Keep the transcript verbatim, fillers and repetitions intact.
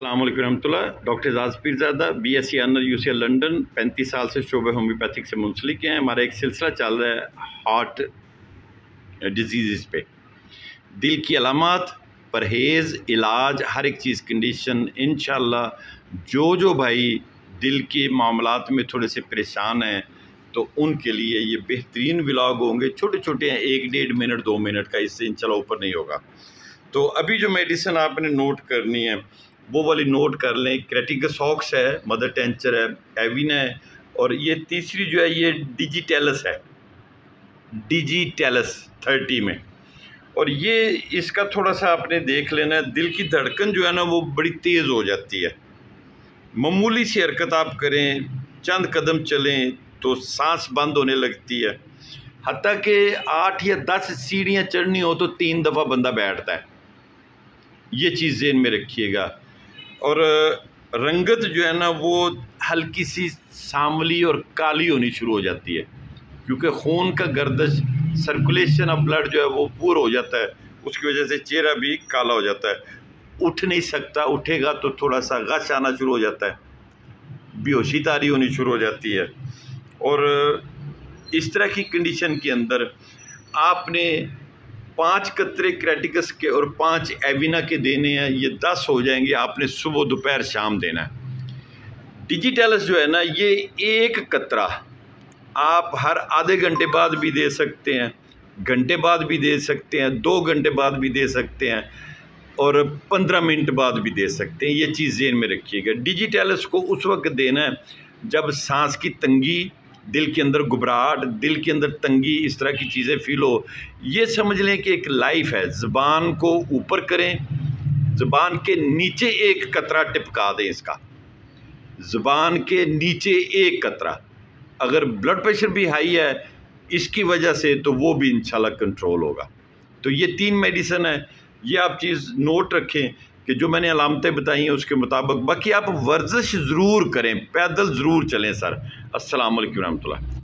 अस्सलाम वालेकुम रहमतुल्लाह। Doctor Ejaz Pirzada, B S C honour, U C L London, पैंतीस साल से शोबे होम्योपैथिक से मुंसलिक हैं। हमारा एक सिलसिला चल रहा है हार्ट डिजीज़ पे, दिल की अलामत, परहेज़, इलाज, हर एक चीज़ कंडीशन। इंशाअल्लाह जो जो भाई दिल के मामलात में थोड़े से परेशान हैं तो उनके लिए ये बेहतरीन व्लॉग होंगे। छोटे छोटे हैं, एक डेढ़ मिनट दो मिनट का, इससे इंशाअल्लाह ऊपर नहीं होगा। तो अभी जो मेडिसिन आपने नोट करनी है वो वाली नोट कर लें। क्रेटिकसॉक्स है, मदर टेंचर है, एविन है, और ये तीसरी जो है ये डिजिटेलस है, डिजिटेलस थर्टी में। और ये इसका थोड़ा सा आपने देख लेना है। दिल की धड़कन जो है ना वो बड़ी तेज़ हो जाती है। मामूली सी हरकत आप करें, चंद कदम चलें तो सांस बंद होने लगती है। हत्ता कि आठ या दस सीढ़ियाँ चढ़नी हो तो तीन दफ़ा बंदा बैठता है। ये चीज़ ज़हन में रखिएगा। और रंगत जो है ना वो हल्की सी सांवली और काली होनी शुरू हो जाती है, क्योंकि खून का गर्दिश, सर्कुलेशन ऑफ ब्लड जो है वो पूरा हो जाता है। उसकी वजह से चेहरा भी काला हो जाता है। उठ नहीं सकता, उठेगा तो थोड़ा सा गश आना शुरू हो जाता है, बेहोशी तारी होनी शुरू हो जाती है। और इस तरह की कंडीशन के अंदर आपने पाँच कतरे क्रेटिकस के और पाँच एविना के देने हैं, ये दस हो जाएंगे। आपने सुबह दोपहर शाम देना है। डिजिटेलस जो है ना ये एक कतरा आप हर आधे घंटे बाद भी दे सकते हैं, घंटे बाद भी दे सकते हैं, दो घंटे बाद भी दे सकते हैं, और पंद्रह मिनट बाद भी दे सकते हैं। ये चीज़ ज़हन में रखिएगा। डिजिटेलस को उस वक्त देना है जब सांस की तंगी, दिल के अंदर घबराहट, दिल के अंदर तंगी, इस तरह की चीज़ें फील हो। ये समझ लें कि एक लाइफ है। ज़ुबान को ऊपर करें, ज़ुबान के नीचे एक कतरा टिपका दें। इसका ज़ुबान के नीचे एक कतरा, अगर ब्लड प्रेशर भी हाई है इसकी वजह से तो वो भी इंशाल्लाह कंट्रोल होगा। तो ये तीन मेडिसिन है, ये आप चीज़ नोट रखें कि जो मैंने अलामतें बताई हैं उसके मुताबिक। बाकी आप वर्जिश ज़रूर करें, पैदल ज़रूर चलें सर। अस्सलाम वालेकुम रहमतुल्लाह।